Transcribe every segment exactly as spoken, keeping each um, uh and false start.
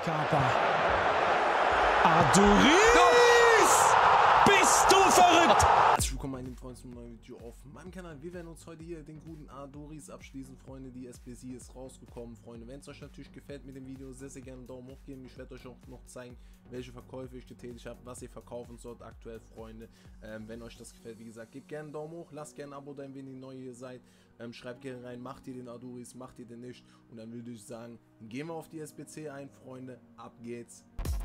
Scarpa. Aduriz! Bist du verrückt? Herzlich willkommen meine Freunde zum neuen Video auf meinem Kanal. Wir werden uns heute hier den guten Aduriz abschließen, Freunde. Die S B C ist rausgekommen, Freunde. Wenn es euch natürlich gefällt mit dem Video, sehr, sehr gerne einen Daumen hoch geben. Ich werde euch auch noch zeigen, welche Verkäufe ich getätigt habe, was ihr verkaufen sollt aktuell, Freunde. Ähm, wenn euch das gefällt, wie gesagt, gebt gerne einen Daumen hoch, lasst gerne ein Abo da, wenn ihr neu hier seid. Ähm, schreibt gerne rein, macht ihr den Aduriz, macht ihr den nicht. Und dann würde ich sagen, gehen wir auf die S B C ein, Freunde. Ab geht's.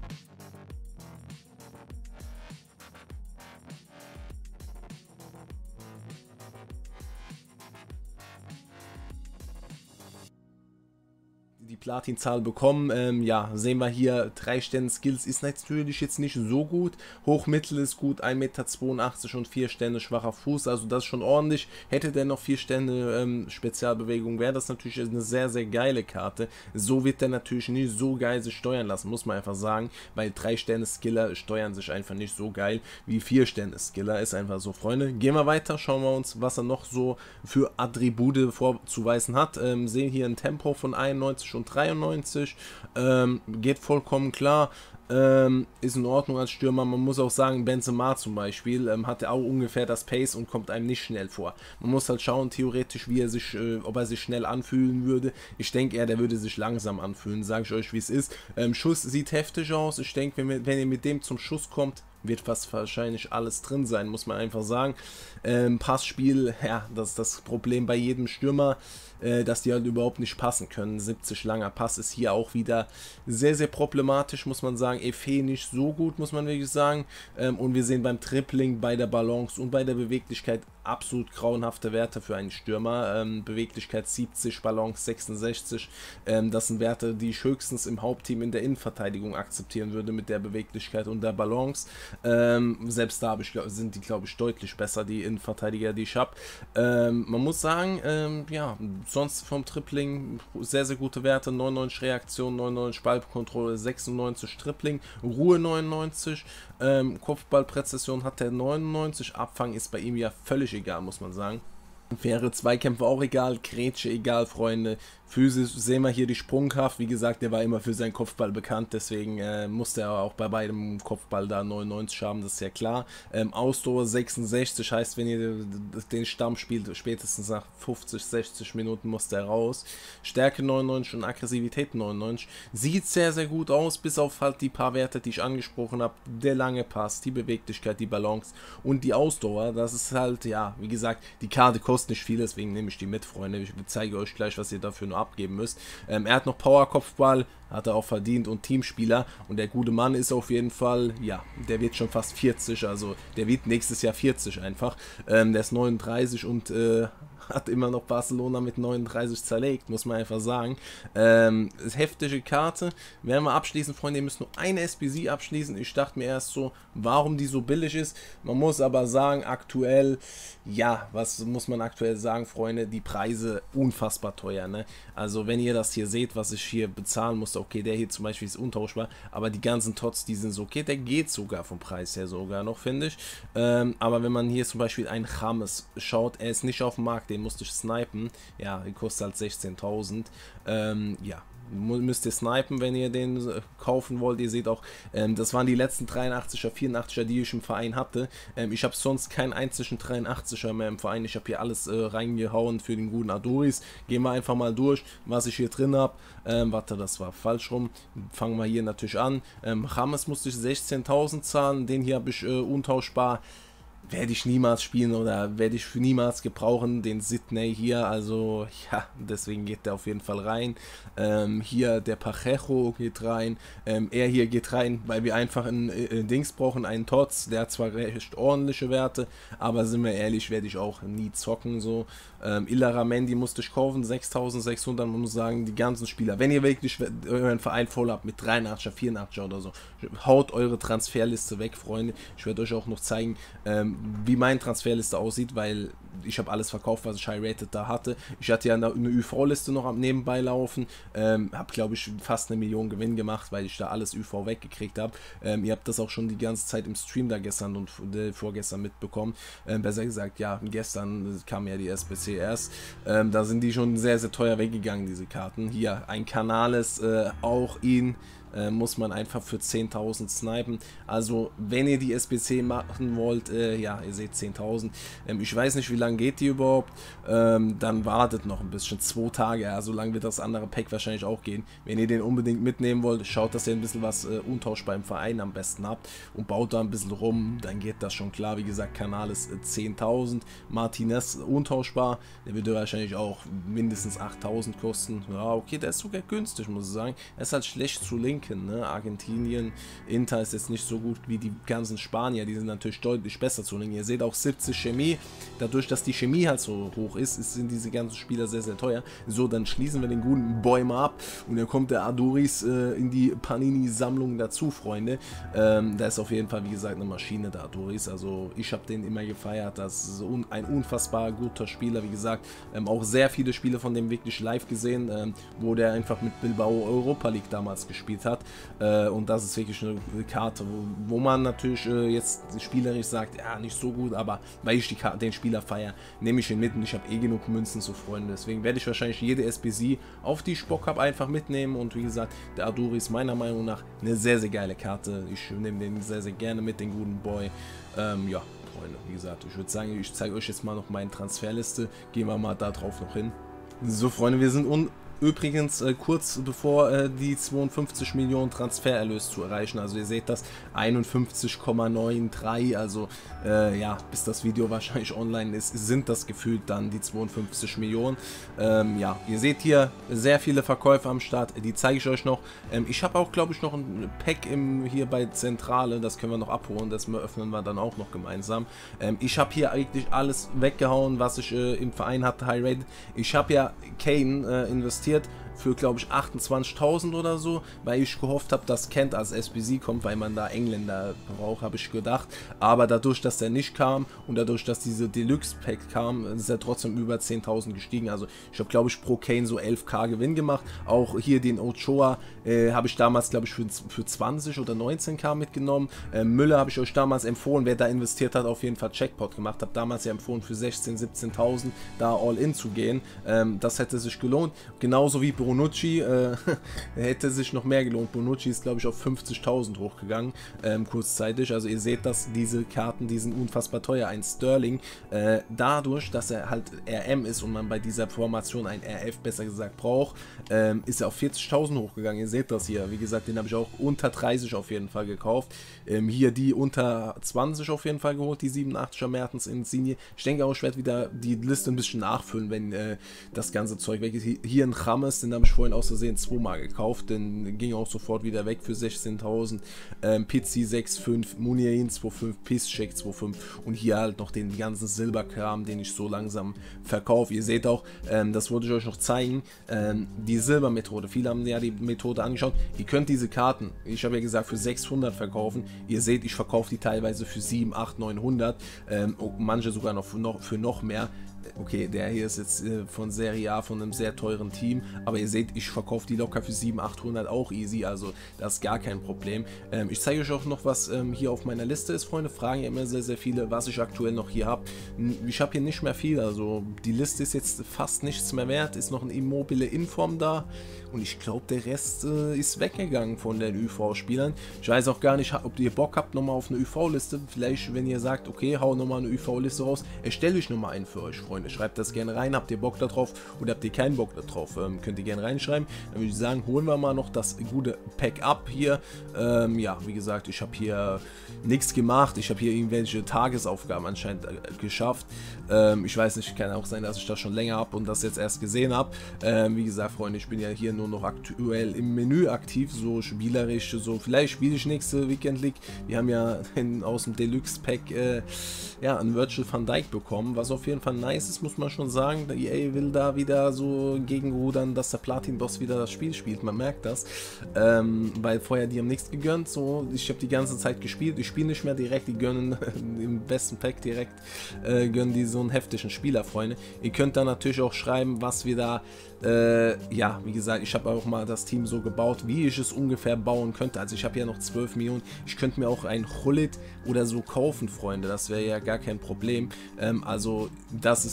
Die Platin-Zahl bekommen. Ähm, ja, sehen wir hier, drei Sterne Skills ist natürlich jetzt nicht so gut. Hochmittel ist gut, ein Meter zweiundachtzig und vier Sterne schwacher Fuß, also das ist schon ordentlich. Hätte der noch vier Sterne ähm, Spezialbewegung, wäre das natürlich eine sehr, sehr geile Karte. So wird der natürlich nicht so geil sich steuern lassen, muss man einfach sagen, weil drei Sterne Skiller steuern sich einfach nicht so geil wie vier Sterne Skiller, ist einfach so, Freunde. Gehen wir weiter, schauen wir uns, was er noch so für Attribute vorzuweisen hat. Ähm, sehen hier ein Tempo von einundneunzig und dreiundneunzig, ähm, geht vollkommen klar, ähm, ist in Ordnung als Stürmer. Man muss auch sagen, Benzema zum Beispiel ähm, hat er auch ungefähr das Pace und kommt einem nicht schnell vor. Man muss halt schauen, theoretisch, wie er sich, äh, ob er sich schnell anfühlen würde. Ich denke eher, der würde sich langsam anfühlen, sage ich euch, wie es ist. Ähm, Schuss sieht heftig aus. Ich denke, wenn, wenn ihr mit dem zum Schuss kommt, wird fast wahrscheinlich alles drin sein, muss man einfach sagen. Ähm, Passspiel, ja, das ist das Problem bei jedem Stürmer, äh, dass die halt überhaupt nicht passen können. siebzig langer Pass ist hier auch wieder sehr, sehr problematisch, muss man sagen. Efe nicht so gut, muss man wirklich sagen. Ähm, und wir sehen beim Tripling, bei der Balance und bei der Beweglichkeit absolut grauenhafte Werte für einen Stürmer. Ähm, Beweglichkeit siebzig, Balance sechsundsechzig. Ähm, das sind Werte, die ich höchstens im Hauptteam in der Innenverteidigung akzeptieren würde mit der Beweglichkeit und der Balance. Ähm, selbst da ich, sind die, glaube ich, deutlich besser, die Innenverteidiger, die ich habe. Ähm, man muss sagen, ähm, ja, sonst vom Tripling sehr, sehr gute Werte. neunundneunzig Reaktion, neunundneunzig Ballkontrolle, sechsundneunzig Tripling, Ruhe neunundneunzig, ähm, Kopfballpräzision hat er neunundneunzig, Abfang ist bei ihm ja völlig egal, muss man sagen. Faire Zweikämpfe auch egal, Grätsche egal, Freunde. Physisch sehen wir hier die Sprungkraft. Wie gesagt, der war immer für seinen Kopfball bekannt, deswegen äh, musste er auch bei beidem Kopfball da neunundneunzig haben, das ist ja klar. Ähm, Ausdauer sechsundsechzig, heißt, wenn ihr den Stamm spielt, spätestens nach fünfzig, sechzig Minuten muss der raus. Stärke neunundneunzig und Aggressivität neunundneunzig. Sieht sehr, sehr gut aus, bis auf halt die paar Werte, die ich angesprochen habe. Der lange Pass, die Beweglichkeit, die Balance und die Ausdauer. Das ist halt, ja, wie gesagt, die Karte kostet nicht viel, deswegen nehme ich die mit, Freunde. Ich zeige euch gleich, was ihr dafür nur abgeben müsst. Ähm, er hat noch Power-Kopfball, hat er auch verdient und Teamspieler. Und der gute Mann ist auf jeden Fall, ja, der wird schon fast vierzig, also der wird nächstes Jahr vierzig einfach. Ähm, der ist neununddreißig und äh, hat immer noch Barcelona mit neununddreißig zerlegt, muss man einfach sagen. Ähm, ist heftige Karte. Werden wir abschließen, Freunde, ihr müsst nur eine S B C abschließen. Ich dachte mir erst so, warum die so billig ist. Man muss aber sagen, aktuell, ja, was muss man aktuell sagen, Freunde, die Preise unfassbar teuer, ne? Also wenn ihr das hier seht, was ich hier bezahlen musste, okay, der hier zum Beispiel ist untauschbar, aber die ganzen Tots, die sind so, okay, der geht sogar vom Preis her sogar noch, finde ich. Ähm, aber wenn man hier zum Beispiel einen James schaut, er ist nicht auf dem Markt, den musste ich snipen, ja, die kostet halt sechzehntausend, ähm, ja, müsst ihr snipen, wenn ihr den äh, kaufen wollt. Ihr seht auch, ähm, das waren die letzten dreiundachtziger, vierundachtziger, die ich im Verein hatte. Ähm, ich habe sonst keinen einzigen dreiundachtziger mehr im Verein. Ich habe hier alles äh, reingehauen für den guten Aduriz. Gehen wir einfach mal durch, was ich hier drin habe. Ähm, warte, das war falsch rum. Fangen wir hier natürlich an. Ähm, James musste ich sechzehntausend zahlen. Den hier habe ich äh, untauschbar. Werde ich niemals spielen oder werde ich für niemals gebrauchen, den Sydney hier, also ja, deswegen geht der auf jeden Fall rein. Ähm, hier der Pacheco geht rein, ähm, er hier geht rein, weil wir einfach ein äh, Dings brauchen, einen Tots, der hat zwar recht ordentliche Werte, aber sind wir ehrlich, werde ich auch nie zocken, so. Ähm, Illaramendi musste ich kaufen, sechstausendsechshundert, man muss sagen, die ganzen Spieler, wenn ihr wirklich euren Verein voll habt mit dreiundachtziger, vierundachtziger oder so, haut eure Transferliste weg, Freunde. Ich werde euch auch noch zeigen, ähm, wie meine Transferliste aussieht, weil ich habe alles verkauft, was ich High-Rated da hatte. Ich hatte ja eine Ü V-Liste noch am Nebenbei laufen, ähm, habe, glaube ich, fast eine Million Gewinn gemacht, weil ich da alles Ü V weggekriegt habe. Ähm, ihr habt das auch schon die ganze Zeit im Stream da gestern und äh, vorgestern mitbekommen. Ähm, besser gesagt, ja, gestern kam ja die S B C erst. Ähm, da sind die schon sehr, sehr teuer weggegangen, diese Karten. Hier, ein Canales, äh, auch ihn äh, muss man einfach für zehntausend snipen. Also wenn ihr die S B C machen wollt, äh, ja, ihr seht zehntausend. Ähm, ich weiß nicht, wie lange geht die überhaupt. Ähm, dann wartet noch ein bisschen, zwei Tage. Ja, so lange wird das andere Pack wahrscheinlich auch gehen. Wenn ihr den unbedingt mitnehmen wollt, schaut, dass ihr ein bisschen was äh, untauschbar im Verein am besten habt und baut da ein bisschen rum, dann geht das schon klar. Wie gesagt, Kanal ist äh, zehntausend. Martinez untauschbar, der würde wahrscheinlich auch mindestens achttausend kosten. Ja, okay, der ist sogar günstig, muss ich sagen. Er ist halt schlecht zu linken, ne? Argentinien, Inter ist jetzt nicht so gut wie die ganzen Spanier, die sind natürlich deutlich besser zu linken. Ihr seht auch siebzig Chemie, dadurch, dass die Chemie halt so hoch ist, sind diese ganzen Spieler sehr, sehr teuer. So, dann schließen wir den guten Bäumer ab und dann kommt der Adoris äh, in die Panini-Sammlung dazu, Freunde. Ähm, da ist auf jeden Fall, wie gesagt, eine Maschine, der Adoris. Also ich habe den immer gefeiert, das ist un ein unfassbar guter Spieler, wie gesagt. Ähm, auch sehr viele Spiele von dem wirklich live gesehen, ähm, wo der einfach mit Bilbao Europa League damals gespielt hat. Äh, und das ist wirklich eine Karte, wo, wo man natürlich äh, jetzt spielerisch sagt, ja, nicht so gut, aber weil ich die Karte, den Spieler feiere, nehme ich ihn mit und ich habe eh genug Münzen zu Freunde. Deswegen werde ich wahrscheinlich jede S B C, auf die ich Bock habe, einfach mitnehmen. Und wie gesagt, der Aduri ist meiner Meinung nach eine sehr, sehr geile Karte. Ich nehme den sehr, sehr gerne mit, den guten Boy. Ähm, ja, Freunde, wie gesagt, ich würde sagen, ich zeige euch jetzt mal noch meine Transferliste. Gehen wir mal da drauf noch hin. So, Freunde, wir sind un übrigens äh, kurz bevor äh, die zweiundfünfzig Millionen Transfererlös zu erreichen. Also ihr seht das, einundfünfzig Komma dreiundneunzig, also äh, ja, bis das Video wahrscheinlich online ist, sind das gefühlt dann die zweiundfünfzig Millionen. Ähm, ja, ihr seht hier sehr viele Verkäufe am Start, die zeige ich euch noch. Ähm, ich habe auch, glaube ich, noch ein Pack im, hier bei Zentrale, das können wir noch abholen, das öffnen wir dann auch noch gemeinsam. Ähm, ich habe hier eigentlich alles weggehauen, was ich äh, im Verein hatte, High Rated. Ich habe ja Kane äh, investiert für, glaube ich, achtundzwanzigtausend oder so, weil ich gehofft habe, dass Kent als S B C kommt, weil man da Engländer braucht, habe ich gedacht. Aber dadurch, dass der nicht kam und dadurch, dass diese Deluxe-Pack kam, ist er trotzdem über zehntausend gestiegen. Also ich habe, glaube ich, pro Kane so elftausend Gewinn gemacht. Auch hier den Ochoa äh, habe ich damals, glaube ich, für, für zwanzig oder neunzehntausend mitgenommen. Äh, Müller habe ich euch damals empfohlen, wer da investiert hat, auf jeden Fall Jackpot gemacht. Habe damals ja empfohlen, für sechzehntausend, siebzehntausend da All-In zu gehen. Ähm, das hätte sich gelohnt. Genauso wie Bonucci, äh, hätte sich noch mehr gelohnt. Bonucci ist, glaube ich, auf fünfzigtausend hochgegangen, ähm, kurzzeitig. Also ihr seht, dass diese Karten, die sind unfassbar teuer. Ein Sterling, äh, dadurch, dass er halt R M ist und man bei dieser Formation ein R F, besser gesagt, braucht, ähm, ist er auf vierzigtausend hochgegangen. Ihr seht das hier. Wie gesagt, den habe ich auch unter dreißig auf jeden Fall gekauft. Ähm, hier die unter zwanzig auf jeden Fall geholt, die siebenundachtziger Mertens Insigne. Ich denke auch, ich werde wieder die Liste ein bisschen nachfüllen, wenn äh, das ganze Zeug weg ist. Hier ein James, den habe ich vorhin aus Versehen zweimal gekauft, den ging auch sofort wieder weg für sechzehntausend. Ähm, Pizzi sechs Komma fünf, Muniain zwei Komma fünf, Pisscheck zwei Komma fünf und hier halt noch den ganzen Silberkram, den ich so langsam verkaufe. Ihr seht auch, ähm, das wollte ich euch noch zeigen, ähm, die Silbermethode. Viele haben ja die Methode angeschaut. Ihr könnt diese Karten, ich habe ja gesagt, für sechshundert verkaufen. Ihr seht, ich verkaufe die teilweise für sieben, acht, neunhundert, ähm, manche sogar noch für, noch für noch mehr. Okay, der hier ist jetzt äh, von Serie A, von einem sehr teuren Team, aber ihr seht, ich verkaufe die locker für siebendachthundert, achthundert auch easy, also das ist gar kein Problem. Ähm, ich zeige euch auch noch, was ähm, hier auf meiner Liste ist, Freunde. Fragen ja immer sehr, sehr viele, was ich aktuell noch hier habe. Ich habe hier nicht mehr viel, also die Liste ist jetzt fast nichts mehr wert, ist noch ein Immobile Inform da und ich glaube, der Rest äh, ist weggegangen von den Ü V-Spielern. Ich weiß auch gar nicht, ob ihr Bock habt nochmal auf eine Ü V-Liste, vielleicht, wenn ihr sagt, okay, hau nochmal eine Ü V-Liste raus, erstelle ich nochmal einen für euch, Freunde. Schreibt das gerne rein, habt ihr Bock darauf oder habt ihr keinen Bock darauf, ähm, könnt ihr gerne reinschreiben. Dann würde ich sagen, holen wir mal noch das gute Pack ab hier. Ähm, ja, wie gesagt, ich habe hier nichts gemacht, ich habe hier irgendwelche Tagesaufgaben anscheinend äh, geschafft. Ähm, ich weiß nicht, kann auch sein, dass ich das schon länger habe und das jetzt erst gesehen habe. Ähm, wie gesagt, Freunde, ich bin ja hier nur noch aktuell im Menü aktiv, so spielerisch, so vielleicht spiele ich nächste Weekend League. Wir haben ja in, aus dem Deluxe Pack äh, ja, einen Virgil van Dijk bekommen, was auf jeden Fall nice ist, muss man schon sagen. Der E A will da wieder so gegenrudern, dass der Platin-Boss wieder das Spiel spielt, man merkt das. Ähm, weil vorher die haben nichts gegönnt, so, ich habe die ganze Zeit gespielt, ich spiele nicht mehr direkt, die gönnen im besten Pack direkt, äh, gönnen die so einen heftigen Spieler, Freunde. Ihr könnt da natürlich auch schreiben, was wir da, äh, ja, wie gesagt, ich habe auch mal das Team so gebaut, wie ich es ungefähr bauen könnte. Also ich habe ja noch zwölf Millionen, ich könnte mir auch ein Hullet oder so kaufen, Freunde, das wäre ja gar kein Problem. Ähm, also das ist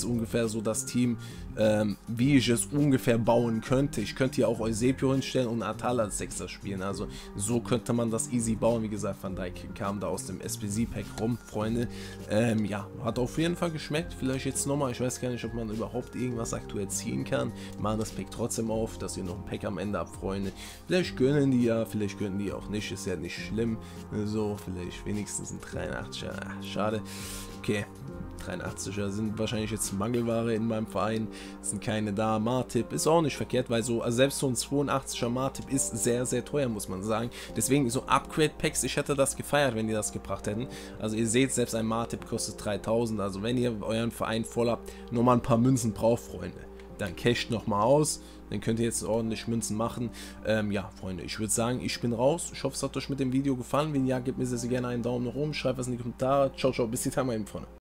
ist ungefähr so das Team, ähm, wie ich es ungefähr bauen könnte. Ich könnte hier auch Eusebio hinstellen und Atala als Sechser spielen. Also so könnte man das easy bauen. Wie gesagt, Van Dijk kam da aus dem S P C-Pack rum, Freunde. Ähm, ja, hat auf jeden Fall geschmeckt. Vielleicht jetzt nochmal. Ich weiß gar nicht, ob man überhaupt irgendwas aktuell ziehen kann. Machen das Pack trotzdem auf, dass ihr noch ein Pack am Ende habt, Freunde. Vielleicht gönnen die ja, vielleicht gönnen die auch nicht. Ist ja nicht schlimm. So, vielleicht wenigstens ein dreiundachtziger. Ach, schade. Okay, dreiundachtziger sind wahrscheinlich jetzt Mangelware in meinem Verein, sind keine da. Martip ist auch nicht verkehrt, weil so, also selbst so ein zweiundachtziger Martip ist sehr, sehr teuer, muss man sagen. Deswegen so Upgrade-Packs, ich hätte das gefeiert, wenn die das gebracht hätten. Also ihr seht, selbst ein Martip kostet dreitausend, also wenn ihr euren Verein voll habt, nur mal ein paar Münzen braucht, Freunde, dann casht nochmal aus. Dann könnt ihr jetzt ordentlich Münzen machen. Ähm, ja, Freunde, ich würde sagen, ich bin raus. Ich hoffe, es hat euch mit dem Video gefallen. Wenn ja, gebt mir sehr, sehr gerne einen Daumen nach oben. Schreibt was in die Kommentare. Ciao, ciao. Bis die Tage mal eben, Freunde.